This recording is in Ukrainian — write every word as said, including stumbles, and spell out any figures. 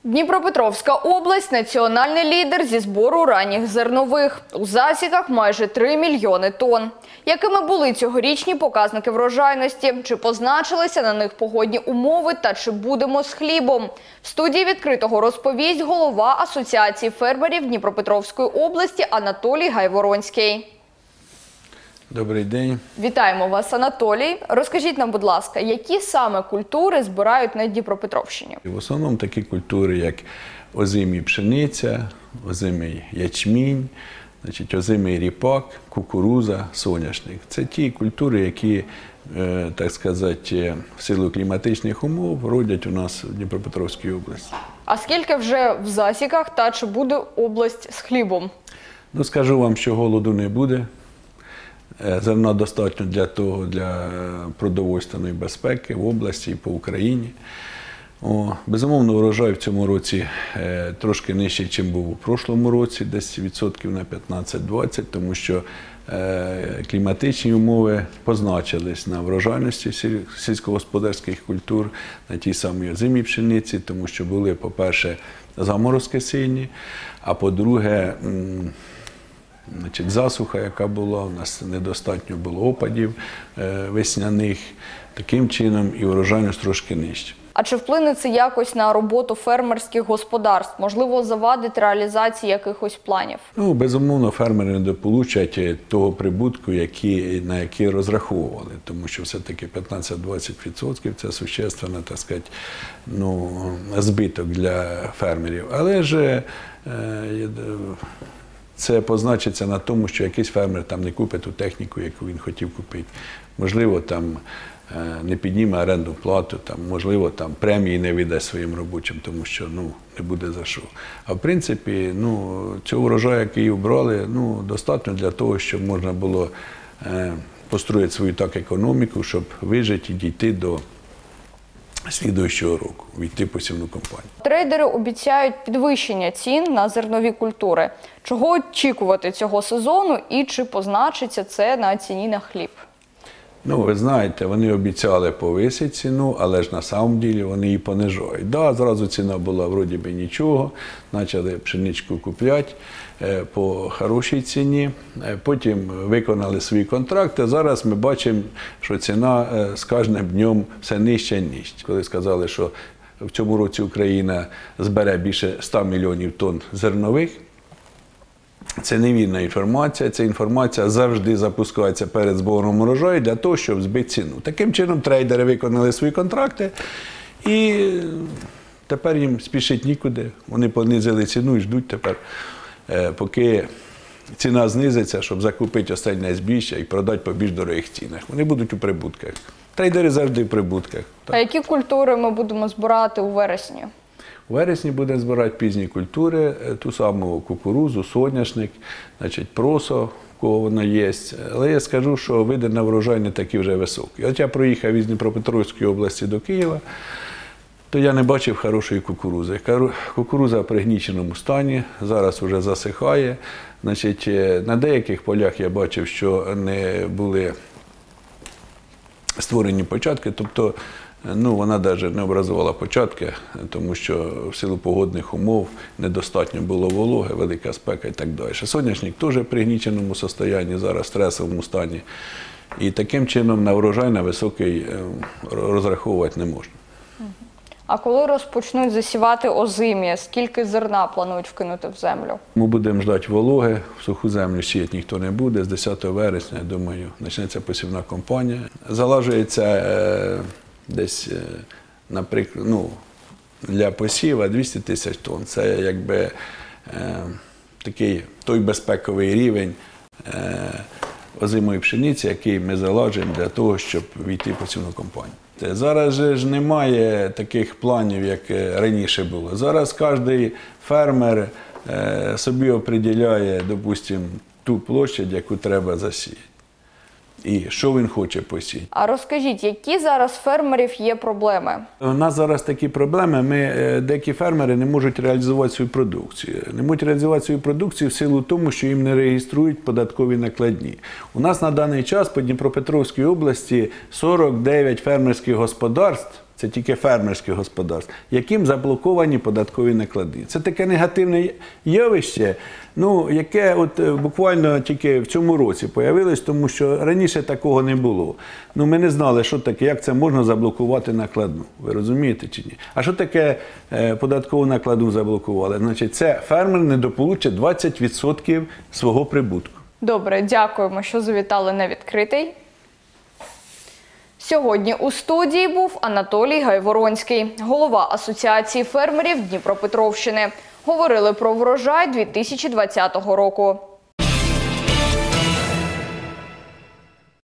Дніпропетровська область – національний лідер зі збору ранніх зернових. У засіках майже три мільйони тонн. Якими були цьогорічні показники врожайності? Чи позначилися на них погодні умови та чи будемо з хлібом? В студії «Відкритого» розповість голова Асоціації фермерів Дніпропетровської області Анатолій Гайворонський. Добрий день. Вітаємо вас, Анатолій. Розкажіть нам, будь ласка, які саме культури збирають на Дніпропетровщині? В основному такі культури, як озимі пшениця, озимий ячмінь, значить, озимий ріпак, кукуруза, соняшник. Це ті культури, які, так сказати, в силу кліматичних умов родять у нас в Дніпропетровській області. А скільки вже в засіках та чи буде область з хлібом? Ну, скажу вам, що голоду не буде. Зерна достатньо для того, для продовольственної безпеки в області і по Україні. О, безумовно, урожай в цьому році е, трошки нижчий, ніж був у прошлому році, десь відсотків на п'ятнадцять-двадцять, тому що е, кліматичні умови позначились на врожайності сільськогосподарських культур, на тій самій озимій пшениці, тому що були, по-перше, заморозки сильні, а по-друге, Значить, засуха, яка була, у нас недостатньо було опадів е, весняних, таким чином і урожайність трошки нижча. А чи вплине це якось на роботу фермерських господарств? Можливо, завадить реалізації якихось планів? Ну, безумовно, фермери не дополучать того прибутку, які, на який розраховували, тому що все-таки п'ятнадцять-двадцять відсотків – це существенно, так сказати, ну, збиток для фермерів. Але ж е, це позначиться на тому, що якийсь фермер там не купить ту техніку, яку він хотів купити. Можливо, там не підніме орендну плату, там, можливо, там премії не віддасть своїм робочим, тому що ну, не буде за що. А в принципі, ну, цього врожаю, який обрали, ну, достатньо для того, щоб можна було е, построїти свою так економіку, щоб вижити і дійти до слідуючого року, війти посівну кампанію. Трейдери обіцяють підвищення цін на зернові культури. Чого очікувати цього сезону і чи позначиться це на ціні на хліб? Ну, ви знаєте, вони обіцяли повисити ціну, але ж на самом ділі вони її понижають. Так, да, зразу ціна була вроді би нічого, почали пшеничку купляти по хорошій ціні, потім виконали свої контракти. Зараз ми бачимо, що ціна з кожним днем все нижче і нижче. Коли сказали, що в цьому році Україна збере більше ста мільйонів тонн зернових, це невірна інформація, ця інформація завжди запускається перед збором урожаю для того, щоб збити ціну. Таким чином трейдери виконали свої контракти і тепер їм спішити нікуди. Вони понизили ціну і ждуть тепер, поки ціна знизиться, щоб закупити останнє збіжжя і продати по більш дорогих цінах. Вони будуть у прибутках. Трейдери завжди в прибутках. А які культури ми будемо збирати у вересні? У вересні будемо збирати пізні культури, ту саму кукурузу, соняшник, значить, просо, в кого вона є. Але я скажу, що види на врожай не такі вже високі. От я проїхав із Дніпропетровської області до Києва, то я не бачив хорошої кукурузи. Кукуруза в пригніченому стані, зараз вже засихає. Значить, на деяких полях я бачив, що не були створені початки, тобто ну, вона навіть не образувала початки, тому що в силу погодних умов недостатньо було вологи, велика спека і так далі. Соняшник теж в пригніченому стані, зараз в стресовому стані. І таким чином на врожай на високий розраховувати не можна. А коли розпочнуть засівати озимі, скільки зерна планують вкинути в землю? Ми будемо чекати вологи, в суху землю сіяти ніхто не буде. З десятого вересня, я думаю, почнеться посівна кампанія. Залажується е, десь, е, наприклад, ну, для посіва двісті тисяч тонн. Це якби е, такий той безпековий рівень е, озимої пшениці, який ми залажуємо для того, щоб війти в посівну кампанію. Зараз же ж немає таких планів, як раніше було. Зараз кожен фермер собі определяє, допустимо, ту площадь, яку треба засіяти. І що він хоче посіяти. А розкажіть, які зараз фермерів є проблеми? У нас зараз такі проблеми, ми, деякі фермери не можуть реалізувати свою продукцію. Не можуть реалізувати свою продукцію в силу тому, що їм не реєструють податкові накладні. У нас на даний час по Дніпропетровській області сорок дев'ять фермерських господарств це тільки фермерських господарств, яким заблоковані податкові наклади. Це таке негативне явище, ну, яке от буквально тільки в цьому році появилось, тому що раніше такого не було. Ну, ми не знали, що таке, як це можна заблокувати накладну. Ви розумієте чи ні? А що таке е, податкову накладну заблокували? Значить, це фермер недополучить двадцять відсотків свого прибутку. Добре, дякуємо, що завітали на відкритий. Сьогодні у студії був Анатолій Гайворонський, голова Асоціації фермерів Дніпропетровщини. Говорили про врожай дві тисячі двадцятого року.